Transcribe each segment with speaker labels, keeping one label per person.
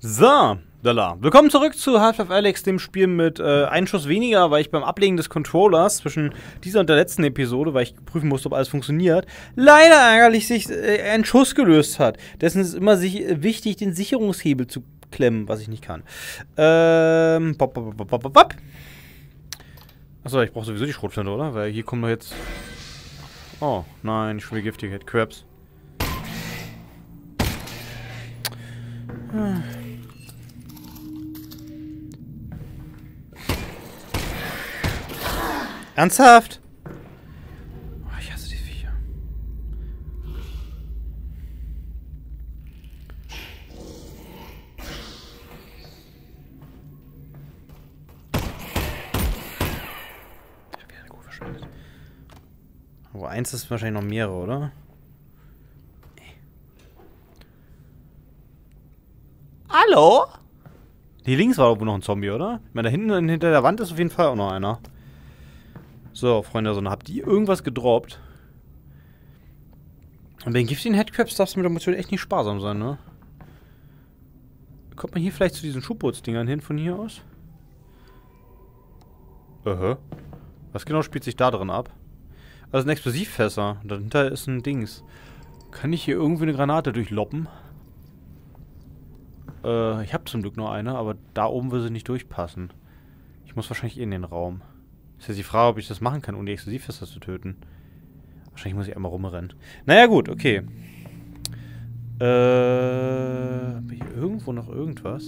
Speaker 1: So, lala. Willkommen zurück zu Half-Life Alyx, dem Spiel mit einem Schuss weniger, weil ich beim Ablegen des Controllers zwischen dieser und der letzten Episode, weil ich prüfen musste, ob alles funktioniert, leider ärgerlich sich ein Schuss gelöst hat. Dessen ist es immer wichtig, den Sicherungshebel zu klemmen, was ich nicht kann. Achso, ich brauche sowieso die Schrotflinte, oder? Weil hier kommen wir jetzt... Oh, nein, ich spiele Giftigkeit. Crabs. Ernsthaft? Oh, ich hasse die Viecher. Ich hab wieder eine Kuh verschwendet. Aber eins ist wahrscheinlich noch mehrere, oder? Hallo? Hier links war irgendwo noch ein Zombie, oder? Ich meine, da hinten hinter der Wand ist auf jeden Fall auch noch einer. So, Freunde der Sonne, habt ihr irgendwas gedroppt? Und bei den giftigen Headcrabs darf es mit der Munition echt nicht sparsam sein, ne? Kommt man hier vielleicht zu diesen Schuhputzdingern hin von hier aus? Was genau spielt sich da drin ab? Also ein Explosivfässer. Und dahinter ist ein Dings. Kann ich hier irgendwie eine Granate durchloppen? Ich habe zum Glück nur eine, aber da oben will sie nicht durchpassen. Ich muss wahrscheinlich in den Raum. Ist jetzt die Frage, ob ich das machen kann, ohne die Explosivfässer zu töten. Wahrscheinlich muss ich einmal rumrennen. Naja, gut, okay. Hier irgendwo noch irgendwas?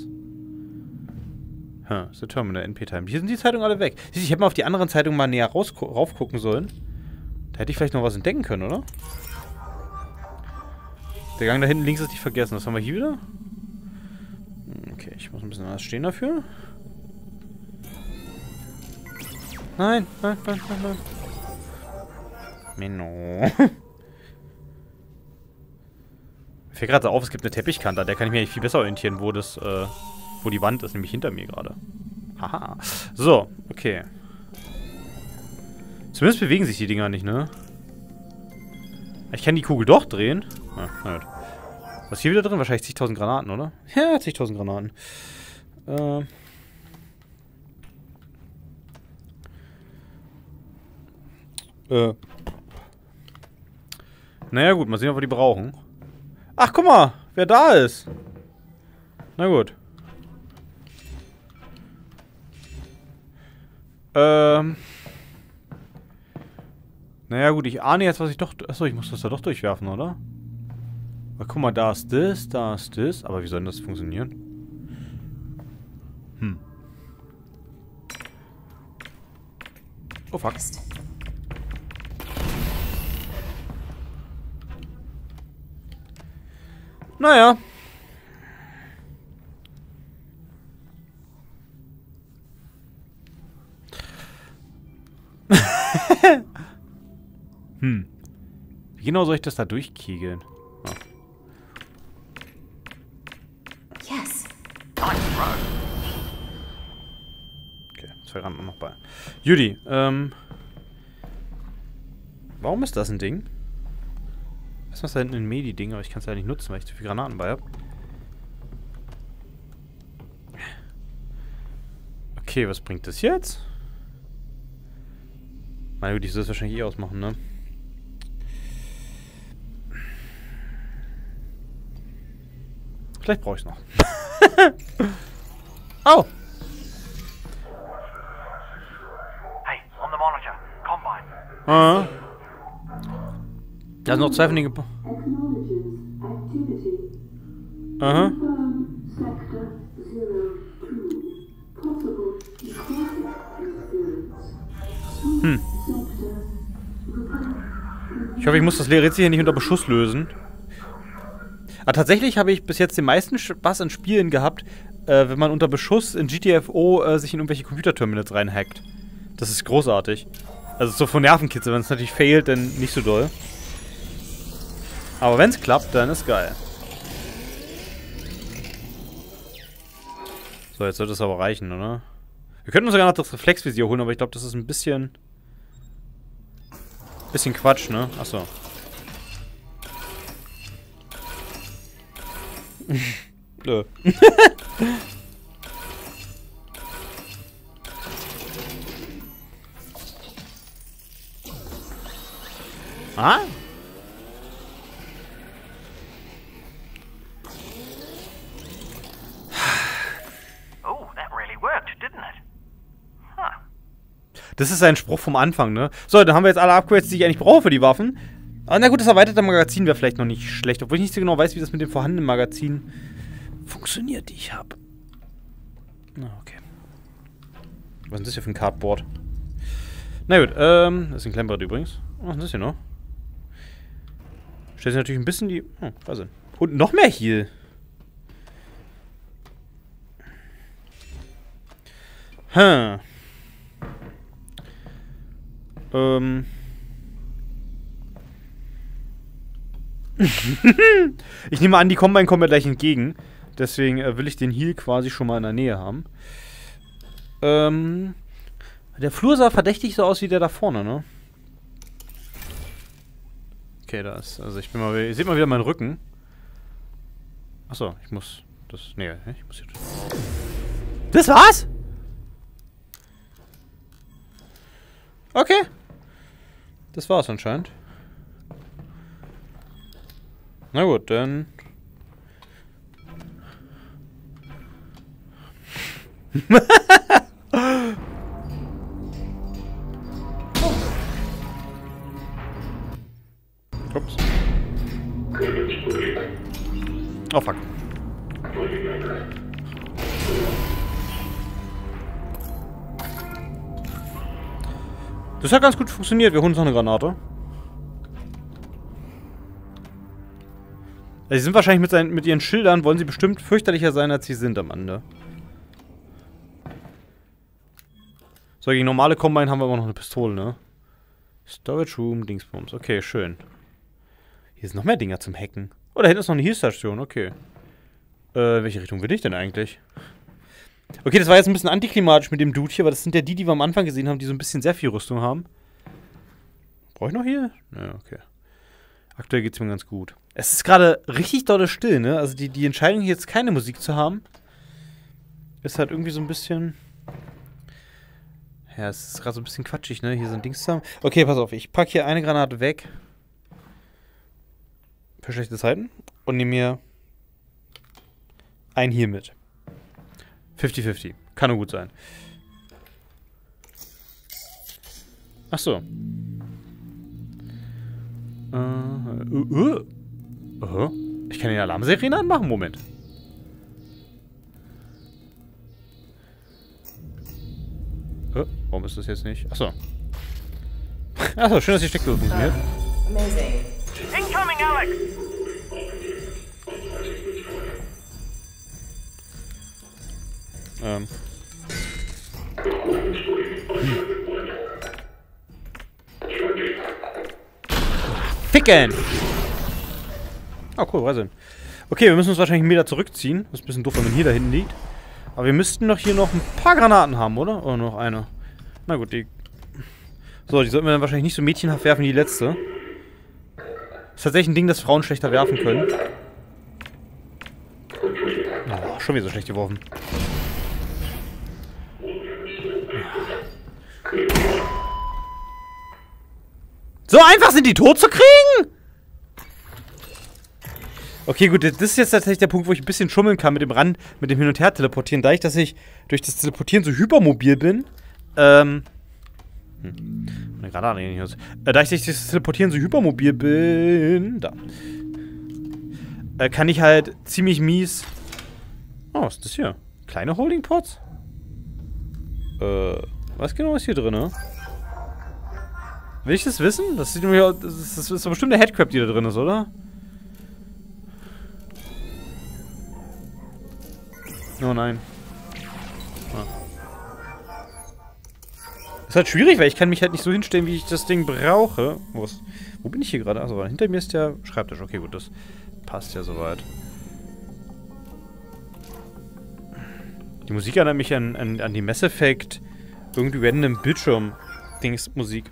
Speaker 1: Ist der Terminal, NP-Time. Hier sind die Zeitungen alle weg. Siehst du, ich hätte mal auf die anderen Zeitungen mal näher raufgucken sollen. Da hätte ich vielleicht noch was entdecken können, oder? Der Gang da hinten links ist nicht vergessen. Was haben wir hier wieder? Okay, ich muss ein bisschen anders stehen dafür. Nein, nein, nein, nein, nein. Menno. Mir fällt gerade auf, es gibt eine Teppichkante, an der kann ich mich eigentlich viel besser orientieren, wo das, wo die Wand ist, nämlich hinter mir gerade. Haha. So, okay. Zumindest bewegen sich die Dinger nicht, ne? Ich kann die Kugel doch drehen. Na gut. Was ist hier wieder drin? Wahrscheinlich zigtausend Granaten, oder? Ja, zigtausend Granaten. Naja gut, mal sehen, ob wir die brauchen. Ach, guck mal, wer da ist. Na gut. Naja gut, ich ahne jetzt, was ich doch... Achso, ich muss das da doch durchwerfen, oder? Aber guck mal, da ist das, da ist das. Aber wie soll denn das funktionieren? Oh, fuck. Naja. Wie genau soll ich das da durchkegeln? Oh.
Speaker 2: Yes.
Speaker 1: Okay, 2 Randen noch bei. Judy, warum ist das ein Ding? Was ist da hinten ein Medi-Ding, aber ich kann es ja nicht nutzen, weil ich zu viele Granaten bei habe. Okay, was bringt das jetzt? Meine Güte, ich soll das wahrscheinlich eh ausmachen, ne? Vielleicht brauche ich es noch. Oh!
Speaker 3: Hey, on the monitor. Combine.
Speaker 1: Da sind noch 2 von den Ich hoffe, ich muss das Rätsel hier nicht unter Beschuss lösen. Aber tatsächlich habe ich bis jetzt den meisten Spaß an Spielen gehabt, wenn man unter Beschuss in GTFO sich in irgendwelche Computerterminals reinhackt. Das ist großartig. Also so von Nervenkitzel, wenn es natürlich failt, dann nicht so doll. Aber wenn es klappt, dann ist geil. So, jetzt sollte es aber reichen, oder? Wir könnten uns sogar noch das Reflexvisier holen, aber ich glaube, das ist ein bisschen Quatsch, ne? Achso. Nö. Ah?
Speaker 3: Oh, that really worked, didn't it? Huh.
Speaker 1: Das ist ein Spruch vom Anfang, ne? So, dann haben wir jetzt alle Upgrades, die ich eigentlich brauche für die Waffen. Aber na gut, das erweiterte Magazin wäre vielleicht noch nicht schlecht. Obwohl ich nicht so genau weiß, wie das mit dem vorhandenen Magazin funktioniert, die ich habe. Na, okay. Was ist denn das hier für ein Cardboard? Na gut, das ist ein Klemmbrett übrigens. Was ist denn das hier noch? Stellt sich natürlich ein bisschen die... Oh, was denn? Und noch mehr Heal. Ich nehme an, die Combine kommen mir gleich entgegen. Deswegen will ich den Heal quasi schon mal in der Nähe haben. Der Flur sah verdächtig so aus wie der da vorne, ne? Okay, da ist... Also ich bin mal... Ihr seht mal wieder meinen Rücken. Achso, ich muss... Das... Nee, ich muss hier... Das war's? Okay. Das war's anscheinend. Na gut, dann... Ups. Oh fuck. Das hat ganz gut funktioniert. Wir holen uns noch eine Granate. Also sie sind wahrscheinlich mit ihren Schildern, wollen sie bestimmt fürchterlicher sein, als sie sind am Ende. So, gegen normale Combine haben wir aber noch eine Pistole, ne? Storage Room, Dingsbums. Okay, schön. Hier sind noch mehr Dinger zum Hacken. Oh, da hinten ist noch eine Healstation, okay. Welche Richtung will ich denn eigentlich? Okay, das war jetzt ein bisschen antiklimatisch mit dem Dude hier, aber das sind ja die wir am Anfang gesehen haben, die so ein bisschen sehr viel Rüstung haben. Brauche ich noch hier? Ja, okay. Aktuell geht's mir ganz gut. Es ist gerade richtig dolle still, ne? Also die Entscheidung, hier jetzt keine Musik zu haben, ist halt irgendwie so ein bisschen... Ja, es ist gerade so ein bisschen quatschig, ne? Hier sind Dings zusammen. Okay, pass auf, ich packe hier eine Granate weg. Für schlechte Zeiten. Und nehme mir ein hier mit. 50-50. Kann nur gut sein. Ach so. Ich kann den Alarmsirene anmachen. Moment. Warum ist das jetzt nicht? Achso. Achso, schön, dass die Steckdose funktioniert.
Speaker 2: Amazing.
Speaker 3: Incoming, Alex!
Speaker 1: Ficken! Oh, cool, Reise. Okay, wir müssen uns wahrscheinlich einen Meter zurückziehen. Das ist ein bisschen doof, wenn man hier da hinten liegt. Aber wir müssten doch hier noch ein paar Granaten haben, oder? Oh, noch eine. Na gut, die... So, die sollten wir dann wahrscheinlich nicht so mädchenhaft werfen wie die letzte. Das ist tatsächlich ein Ding, das Frauen schlechter werfen können. Oh, schon wieder so schlecht geworfen. So einfach sind die tot zu kriegen? Okay, gut, das ist jetzt tatsächlich der Punkt, wo ich ein bisschen schummeln kann mit dem Hin- und Her-Teleportieren. Da dass ich durch das Teleportieren so hypermobil bin, da ich durch das Teleportieren so hypermobil bin, kann ich halt ziemlich mies... Oh, was ist das hier? Kleine Holding Pots? Was genau ist hier drin, ne? Will ich das wissen? Das sieht nämlich aus, das ist doch bestimmt eine Headcrab, die da drin ist, oder? Oh nein. Ah. Ist halt schwierig, weil ich kann mich halt nicht so hinstellen, wie ich das Ding brauche. Wo bin ich hier gerade? Achso, hinter mir ist der Schreibtisch. Okay, gut, das passt ja soweit. Die Musik erinnert mich an die Mass Effect irgendwie random Bildschirm-Dings-Musik.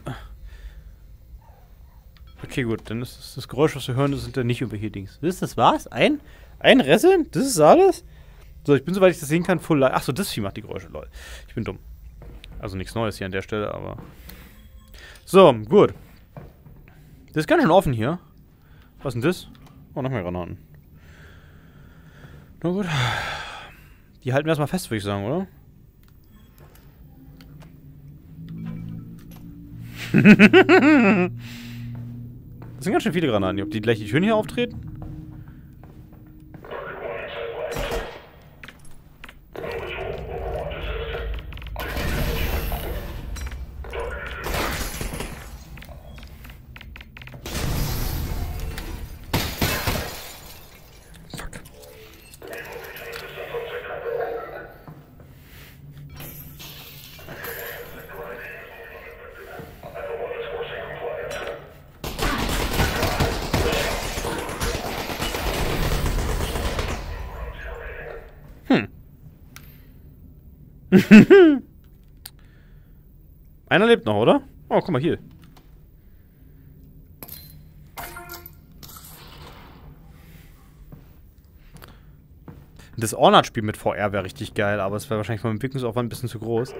Speaker 1: Okay, gut, dann ist das Geräusch, was wir hören, das sind dann nicht irgendwelche Dings. Das war's? Ein Rasseln? Das ist alles? So, ich bin, soweit ich das sehen kann, full live. Achso, das Vieh macht die Geräusche, lol. Ich bin dumm. Also nichts Neues hier an der Stelle, aber... So, gut. Das ist ganz schön offen hier. Was ist denn das? Oh, noch mehr Granaten. Na gut. Die halten wir erstmal fest, würde ich sagen, oder? Das sind ganz schön viele Granaten. Ob die gleich die Türen hier auftreten? Einer lebt noch, oder? Oh, guck mal hier. Das Ornat-Spiel mit VR wäre richtig geil, aber es wäre wahrscheinlich vom Entwicklungsaufwand ein bisschen zu groß.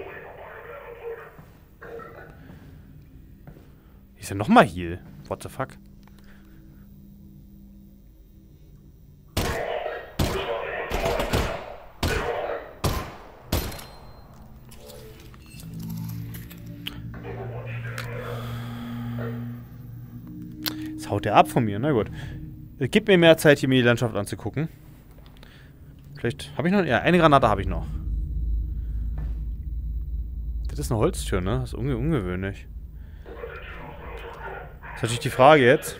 Speaker 1: Ist ja nochmal Heal. What the fuck? Jetzt haut der ab von mir, na gut. Gib mir mehr Zeit, hier mir die Landschaft anzugucken. Vielleicht habe ich noch... Ja, eine Granate habe ich noch. Das ist eine Holztür, ne? Das ist ungewöhnlich. Das ist natürlich die Frage jetzt.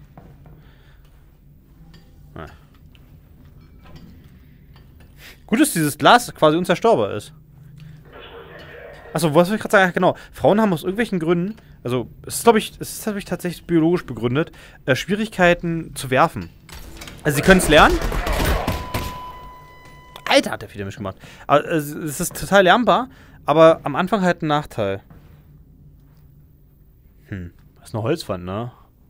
Speaker 1: Ah. Gut, dass dieses Glas quasi unzerstörbar ist. Achso, was will ich gerade sagen? Genau. Frauen haben aus irgendwelchen Gründen, also es ist, glaube ich, tatsächlich biologisch begründet, Schwierigkeiten zu werfen. Also sie können es lernen. Alter, hat der viel damit gemacht. Aber, es ist total lernbar, aber am Anfang halt ein Nachteil. Das ist eine Holzwand, ne?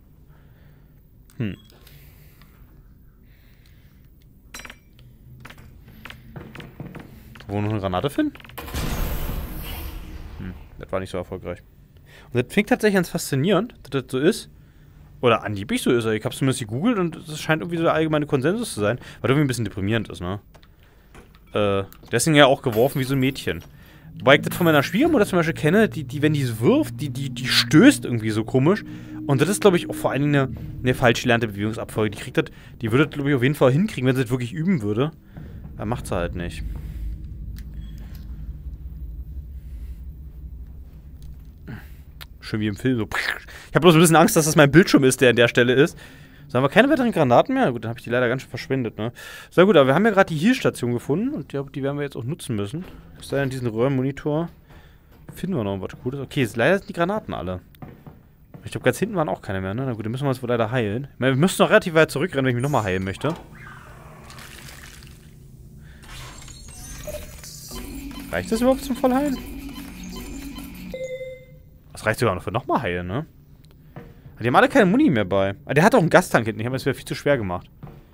Speaker 1: Wo noch eine Granate finden? Das war nicht so erfolgreich. Und das klingt tatsächlich ganz faszinierend, dass das so ist. Oder angeblich so ist. Ich hab's zumindest gegoogelt und das scheint irgendwie so der allgemeine Konsensus zu sein. Was irgendwie ein bisschen deprimierend ist, ne? Deswegen ja auch geworfen wie so ein Mädchen. Wobei ich das von meiner Schwiegermutter zum Beispiel kenne, die wenn die es wirft, die stößt irgendwie so komisch. Und das ist, glaube ich, auch vor allen Dingen eine falsch gelernte Bewegungsabfolge. Die würde das, glaube ich, auf jeden Fall hinkriegen, wenn sie das wirklich üben würde. Aber macht sie halt nicht. Schön wie im Film, so. Ich habe bloß ein bisschen Angst, dass das mein Bildschirm ist, der an der Stelle ist. So, haben wir keine weiteren Granaten mehr? Gut, dann habe ich die leider ganz schön verschwendet, ne? So, gut, aber wir haben ja gerade die Heal-Station gefunden und die werden wir jetzt auch nutzen müssen. Es sei denn, diesen Röhrenmonitor finden wir noch was Gutes. Okay, leider sind die Granaten alle. Ich glaube, ganz hinten waren auch keine mehr, ne? Na gut, dann müssen wir uns wohl leider heilen. Ich meine, wir müssen noch relativ weit zurückrennen, wenn ich mich nochmal heilen möchte. Reicht das überhaupt zum Vollheilen? Das reicht sogar noch für nochmal heilen, ne? Die haben alle keine Muni mehr bei. Aber der hat auch einen Gastank hinten. Ich habe es wieder viel zu schwer gemacht.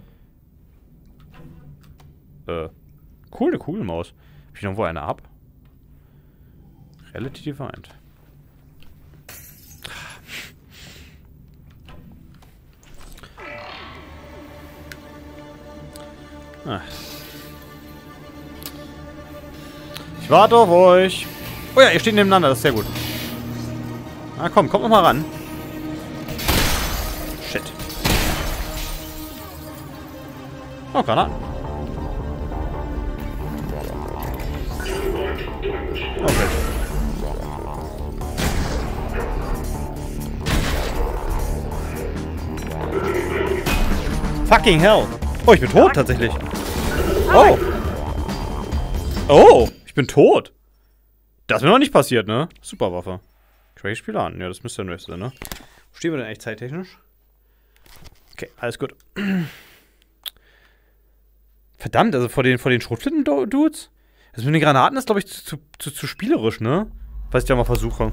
Speaker 1: Cool, eine Kugelmaus. Hab ich noch wo eine ab? Relativ defined. Ah. Ich warte auf euch. Oh ja, ihr steht nebeneinander. Das ist sehr gut. Na komm, kommt noch mal ran. Shit. Oh, Granaten. Okay. Fucking hell. Oh, ich bin tot tatsächlich. Oh. Oh, ich bin tot. Das ist mir noch nicht passiert, ne? Superwaffe. Crazy Spieler an. Ja, das müsste der nächste sein, ne? Wo stehen wir denn eigentlich zeittechnisch? Okay, alles gut. Verdammt, also vor den Schrotflinten-Dudes? Das mit den Granaten ist, glaube ich, zu spielerisch, ne? Was ich ja mal versuche.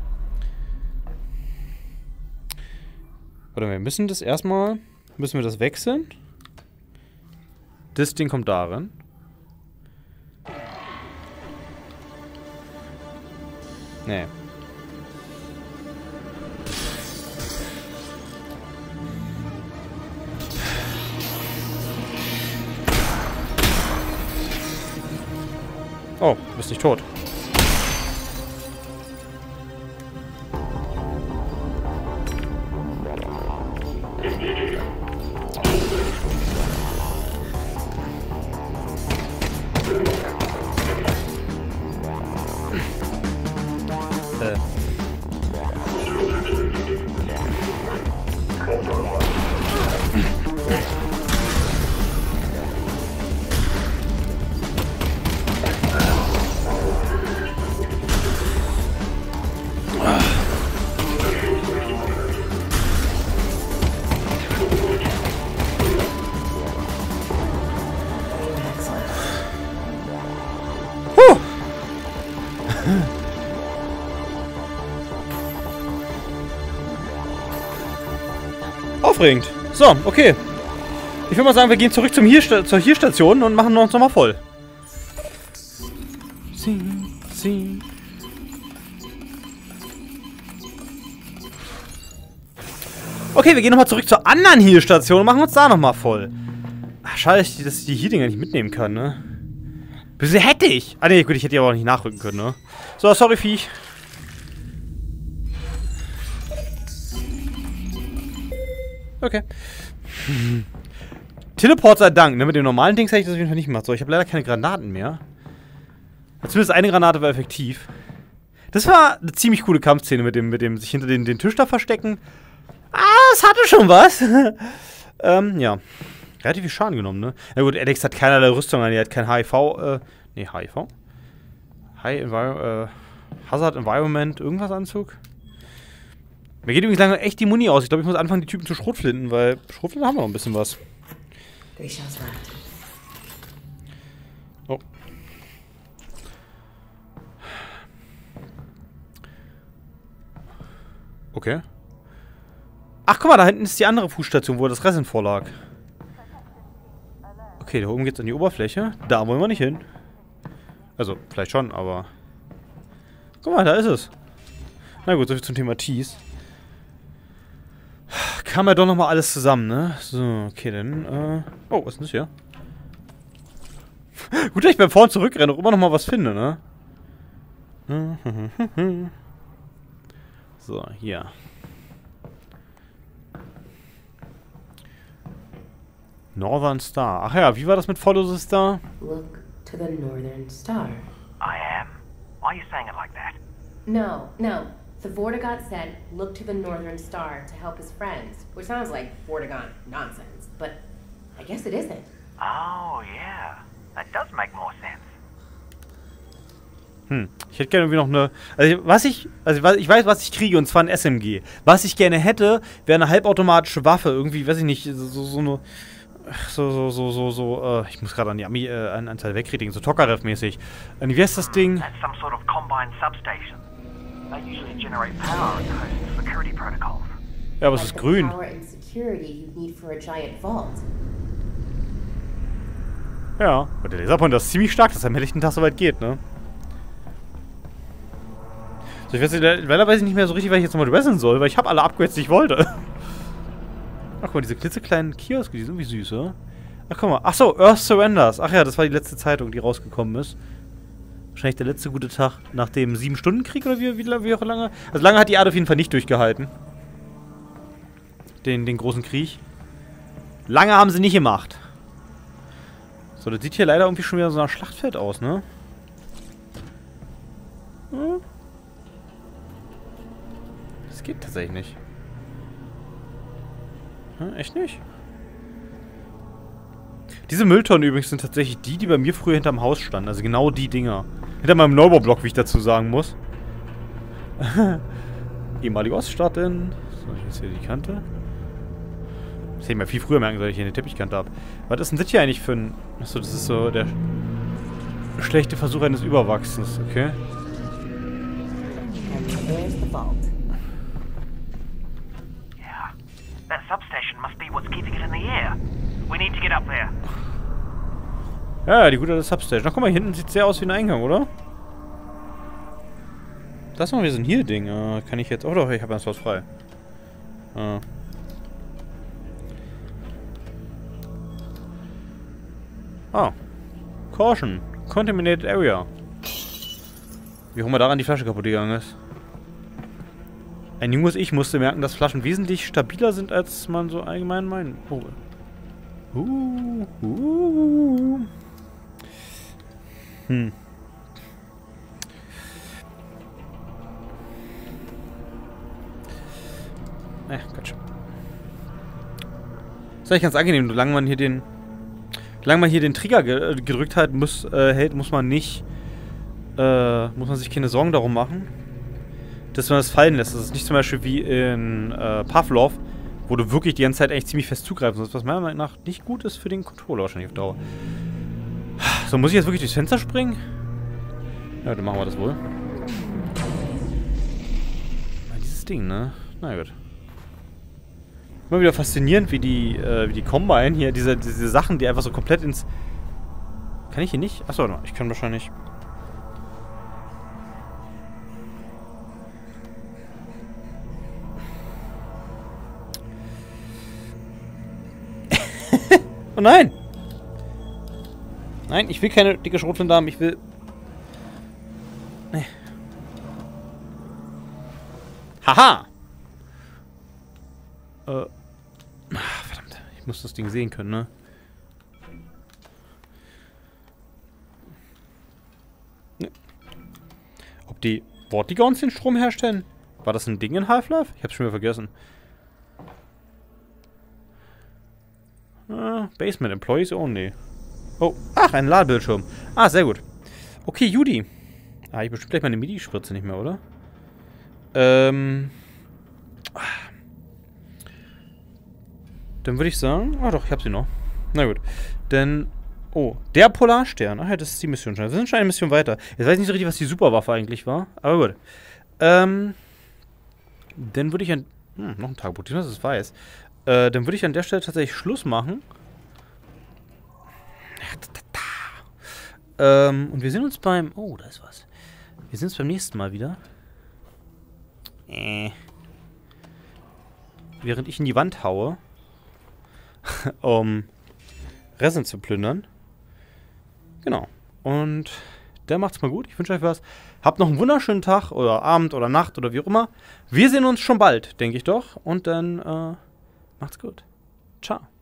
Speaker 1: Warte mal, wir müssen das erstmal... Müssen wir das wechseln? Das Ding kommt darin. Nee. Oh, du bist nicht tot. Aufregend. So, okay. Ich würde mal sagen, wir gehen zurück zur Hier-Station und machen uns nochmal voll. Okay, wir gehen nochmal zurück zur anderen Hier-Station und machen uns da nochmal voll. Ach, schade, dass ich die Hier-Dinger nicht mitnehmen kann, ne? Wieso hätte ich? Ah, ne, gut, ich hätte die aber auch nicht nachrücken können, ne? So, sorry, Viech. Okay. Teleport sei Dank, ne? Mit den normalen Dings hätte ich das auf jeden Fall nicht gemacht. So, ich habe leider keine Granaten mehr. Zumindest eine Granate war effektiv. Das war eine ziemlich coole Kampfszene mit dem sich hinter den Tisch da verstecken. Ah, es hatte schon was. Ja. Relativ viel Schaden genommen, ne? Na gut, Alex hat keinerlei Rüstung an, er hat kein HIV, ne, HIV? Hazard Environment, irgendwas Anzug? Mir geht übrigens langsam echt die Muni aus. Ich glaube, ich muss anfangen, die Typen zu Schrotflinten, weil Schrotflinten haben wir noch ein bisschen was. Oh. Okay. Ach, guck mal, da hinten ist die andere Fußstation, wo das Resin vorlag. Okay, da oben geht's an die Oberfläche. Da wollen wir nicht hin. Also, vielleicht schon, aber... Guck mal, da ist es. Na gut, soviel zum Thema Tease. Kam ja doch nochmal alles zusammen, ne? So, okay, dann, oh, was ist denn das hier? Gut, dass ich beim Vor- und Zurückrennen auch immer nochmal was finde, ne? So, hier. Northern Star. Ach ja, wie war das mit Follow the Star?
Speaker 2: Look to the Northern Star.
Speaker 3: I am. Why are you saying it like that?
Speaker 2: No. The Vortigaunt said, look to the Northern Star to help his friends. Which sounds like Vortigaunt nonsense, but I guess it isn't.
Speaker 3: Oh, yeah. That does make more sense.
Speaker 1: Ich hätte gerne irgendwie noch eine... ich weiß, was ich kriege, und zwar ein SMG. Was ich gerne hätte, wäre eine halbautomatische Waffe. Irgendwie, weiß ich nicht, so eine... ich muss gerade an die Anzahl wegkriegen, so Tokarev-mäßig. Wie heißt das Ding?
Speaker 3: That's some sort of combined substation. They usually generate power and host security protocols.
Speaker 1: Ja, aber es ist grün.
Speaker 2: Power and security you'd need for a giant vault.
Speaker 1: Ja, und der Laserpointer ist ziemlich stark, dass er am helllichten Tag so weit geht, ne? So, ich weiß nicht mehr so richtig, was ich jetzt nochmal wresteln soll, weil ich habe alle Upgrades, die ich wollte. Ach, guck mal, diese klitzekleinen Kioske, die sind irgendwie süß, oder? Ach, guck mal. Ach so, Earth Surrenders. Ach ja, das war die letzte Zeitung, die rausgekommen ist. Wahrscheinlich der letzte gute Tag nach dem 7-Stunden-Krieg oder wie auch lange. Also lange hat die Erde auf jeden Fall nicht durchgehalten. Den großen Krieg. Lange haben sie nicht gemacht. So, das sieht hier leider irgendwie schon wieder so nach Schlachtfeld aus, ne? Hm? Das geht tatsächlich nicht. Hm, echt nicht? Diese Mülltonnen übrigens sind tatsächlich die bei mir früher hinterm Haus standen. Also genau die Dinger. Hinter meinem Neubaublock, wie ich dazu sagen muss. Ehemalige Oststaaten. So, jetzt hier die Kante. Das hätte ich mir viel früher merken sollen, dass ich hier eine Teppichkante habe. Was ist denn das hier eigentlich für ein... Achso, das ist so der schlechte Versuch eines Überwachsens, okay.
Speaker 2: And there's the vault.
Speaker 3: Yeah. That substation must be what's keeping it in the air. We need to get up there.
Speaker 1: Ja, die gute alte Substation. Ach, guck mal, hier hinten sieht sehr aus wie ein Eingang, oder? Das noch, wir sind hier Ding. Kann ich jetzt... Oh doch, ich habe ganz was frei. Oh. Caution. Contaminated Area. Wie auch immer daran die Flasche kaputt gegangen ist. Ein junges Ich musste merken, dass Flaschen wesentlich stabiler sind, als man so allgemein meint. Oh. Quatsch. Ist eigentlich ganz angenehm, solange man hier den Trigger gedrückt hat, hält, muss man sich keine Sorgen darum machen, dass man das fallen lässt. Das ist nicht zum Beispiel wie in Pavlov, wo du wirklich die ganze Zeit eigentlich ziemlich fest zugreifen sollst, was meiner Meinung nach nicht gut ist für den Controller wahrscheinlich auf Dauer. So, muss ich jetzt wirklich durchs Fenster springen? Ja, dann machen wir das wohl. Dieses Ding, ne? Na gut. Immer wieder faszinierend, wie die Combine hier, diese Sachen, die einfach so komplett ins... Kann ich hier nicht? Achso, ich kann wahrscheinlich... Oh nein! Nein, ich will keine dicke Schrotflinte haben, ich will... Nee. Haha! Verdammt, ich muss das Ding sehen können, ne? Nee. Ob die Vortigons den Strom herstellen? War das ein Ding in Half-Life? Ich hab's schon wieder vergessen. Basement Employees only. Oh, ach, ein Ladebildschirm. Ah, sehr gut. Okay, Judy. Ich bestimmt gleich meine MIDI-Spritze nicht mehr, oder? Dann würde ich sagen... Ah doch, ich hab sie noch. Na gut. Denn... Oh, der Polarstern. Ach ja, das ist die Mission schon. Wir sind schon eine Mission weiter. Jetzt weiß ich nicht so richtig, was die Superwaffe eigentlich war. Aber gut. Dann würde ich an... noch ein Tagebuch. Diesmal ist es weiß. Dann würde ich an der Stelle tatsächlich Schluss machen. Und wir sehen uns beim... Oh, da ist was. Wir sehen uns beim nächsten Mal wieder. Während ich in die Wand haue, um Resin zu plündern. Genau. Und der macht's mal gut. Ich wünsche euch was. Habt noch einen wunderschönen Tag oder Abend oder Nacht oder wie auch immer. Wir sehen uns schon bald, denke ich doch. Und dann macht's gut. Ciao.